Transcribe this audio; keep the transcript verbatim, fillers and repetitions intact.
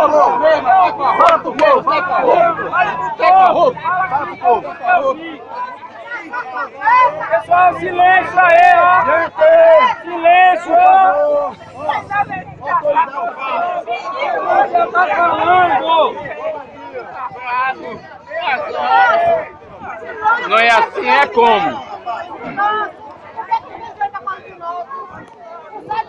Fala pro povo, fala pro povo. Fala pro povo. Pessoal, silêncio aí, ó. Silêncio. Já tá falando. Não é assim, é como?